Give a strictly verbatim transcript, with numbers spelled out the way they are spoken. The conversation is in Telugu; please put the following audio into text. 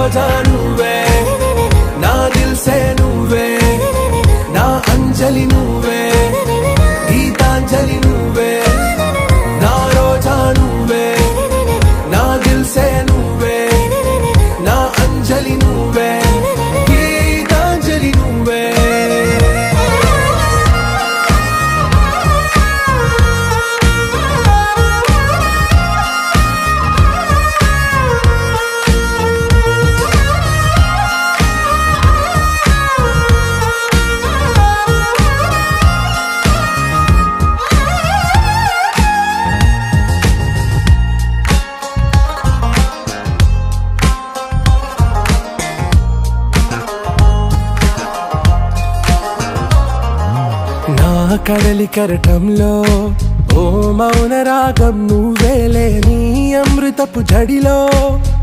రోజా నువ్వే నా దిల్ సే నువ్వే నా అంజలి నువ్వే గీతాంజలి నువ్వే నా రోజా నువ్వే నా దిల్ సే నువ్వే నా అంజలి నువ్వే గీతాంజలి నువ్వే కడలి కరటంలో ఓ మౌన రాగం నువ్వేలే నీ అమృతపు జడిలో